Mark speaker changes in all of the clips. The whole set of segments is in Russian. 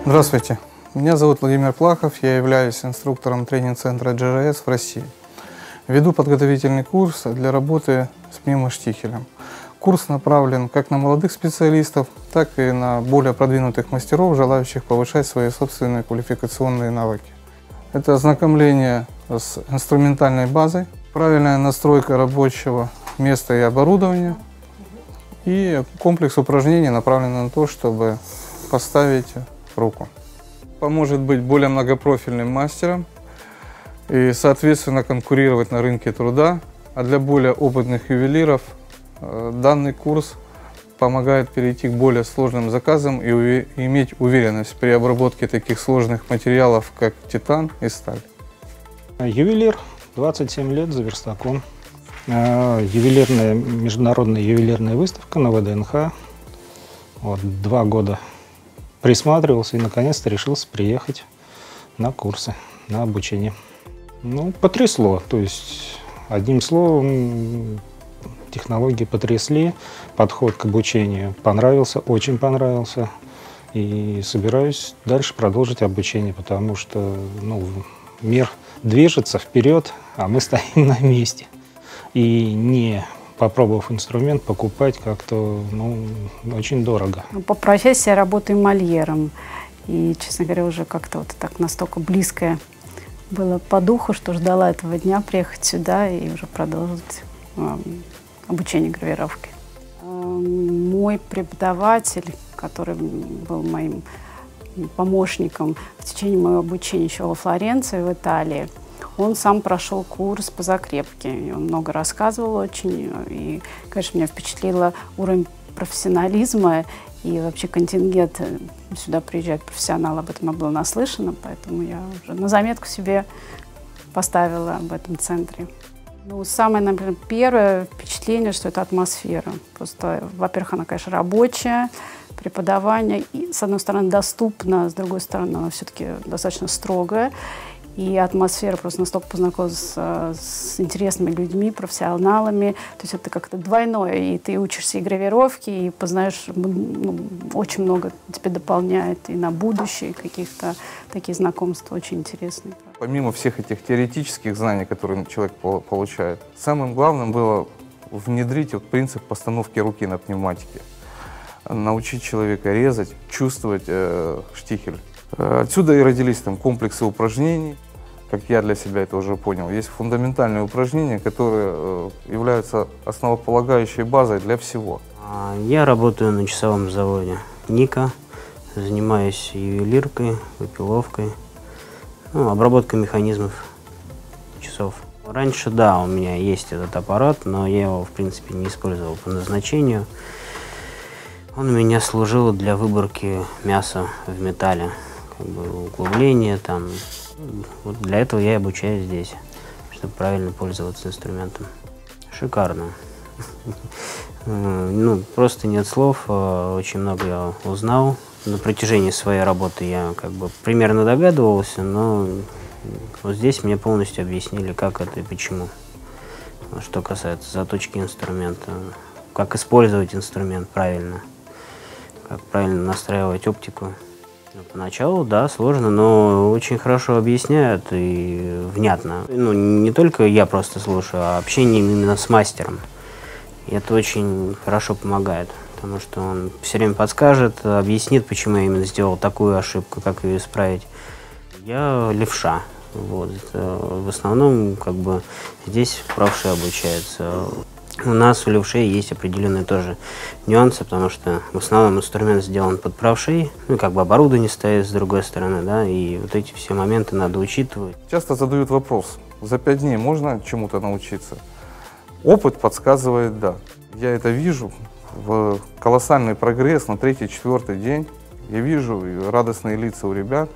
Speaker 1: Здравствуйте, меня зовут Владимир Плахов, я являюсь инструктором тренинг-центра GRS в России. Веду подготовительный курс для работы с пневмоштихелем. Курс направлен как на молодых специалистов, так и на более продвинутых мастеров, желающих повышать свои собственные квалификационные навыки. Это ознакомление с инструментальной базой, правильная настройка рабочего места и оборудования и комплекс упражнений, направленный на то, чтобы поставить руку. Поможет быть более многопрофильным мастером и, соответственно, конкурировать на рынке труда. А для более опытных ювелиров данный курс помогает перейти к более сложным заказам и иметь уверенность при обработке таких сложных материалов, как титан и сталь.
Speaker 2: Ювелир, 27 лет, за верстаком. Международная ювелирная выставка на ВДНХ. 2 года присматривался и наконец-то решился приехать на курсы, на обучение. Потрясло. То есть, одним словом, технологии потрясли, подход к обучению понравился, очень понравился. И собираюсь дальше продолжить обучение, потому что мир движется вперед, а мы стоим на месте. И не попробовав инструмент, покупать как-то очень дорого.
Speaker 3: По профессии я работаю мольером. И, честно говоря, уже как-то так настолько близкое было по духу, что ждала этого дня приехать сюда и уже продолжить обучение гравировки. Мой преподаватель, который был моим помощником в течение моего обучения еще во Флоренции, в Италии, он сам прошел курс по закрепке. И он много рассказывал очень. И, конечно, меня впечатлило уровень профессионализма. И вообще контингент сюда приезжает профессионал, об этом я была наслышана. Поэтому я уже на заметку себе поставила об этом центре. Самое, например, первое впечатление, что это атмосфера. Просто, во-первых, она, конечно, рабочая, преподавание, и, с одной стороны, доступна, с другой стороны, она все-таки достаточно строгая. И атмосфера, просто настолько познакомился с интересными людьми, профессионалами. То есть это как-то двойное. И ты учишься и гравировке, и познаешь, очень много тебе дополняет и на будущее, каких-то такие знакомства очень интересные.
Speaker 1: Помимо всех этих теоретических знаний, которые человек получает, самым главным было внедрить принцип постановки руки на пневматике. Научить человека резать, чувствовать штихель. Отсюда и родились комплексы упражнений, как я для себя это уже понял. Есть фундаментальные упражнения, которые являются основополагающей базой для всего.
Speaker 4: Я работаю на часовом заводе Ника, занимаюсь ювелиркой, выпиловкой, обработкой механизмов часов. Раньше, да, у меня есть этот аппарат, но я его, в принципе, не использовал по назначению. Он у меня служил для выборки мяса в металле. Углубление там. Вот для этого я и обучаюсь здесь, чтобы правильно пользоваться инструментом. Шикарно. Просто нет слов. Очень много я узнал. На протяжении своей работы я примерно догадывался, но вот здесь мне полностью объяснили, как это и почему. Что касается заточки инструмента, как использовать инструмент правильно, как правильно настраивать оптику. Поначалу, да, сложно, но очень хорошо объясняют и внятно. Не только я просто слушаю, а общение именно с мастером. И это очень хорошо помогает, потому что он все время подскажет, объяснит, почему я именно сделал такую ошибку, как ее исправить. Я левша. В основном, здесь правши обучаются. У нас у левшей есть определенные тоже нюансы, потому что в основном инструмент сделан под правшей, оборудование стоит с другой стороны, да, и вот эти все моменты надо учитывать.
Speaker 1: Часто задают вопрос: за 5 дней можно чему-то научиться? Опыт подсказывает да. Я это вижу, колоссальный прогресс на 3-4 день. Я вижу радостные лица у ребят.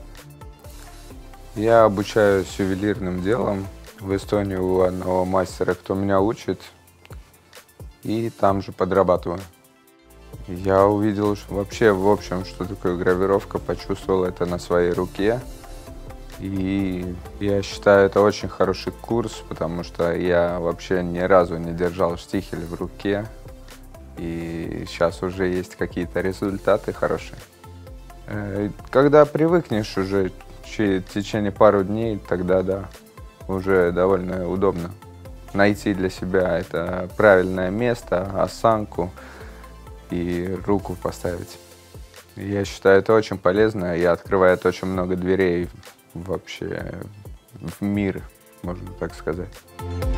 Speaker 5: Я обучаюсь ювелирным делом в Эстонии у одного мастера, кто меня учит. И там же подрабатываю. Я увидел вообще, в общем, что такое гравировка, почувствовал это на своей руке. И я считаю, это очень хороший курс, потому что я вообще ни разу не держал штихель в руке. И сейчас уже есть какие-то результаты хорошие. Когда привыкнешь уже в течение пару дней, тогда да, уже довольно удобно найти для себя это правильное место, осанку и руку поставить. Я считаю, это очень полезно и открывает очень много дверей вообще в мир, можно так сказать.